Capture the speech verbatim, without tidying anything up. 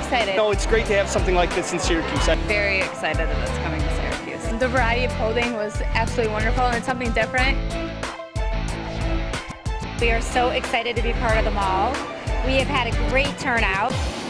excited. No, it's great to have something like this in Syracuse. Very excited that it's coming to Syracuse. The variety of clothing was absolutely wonderful, and it's something different. We are so excited to be part of the mall. We have had a great turnout.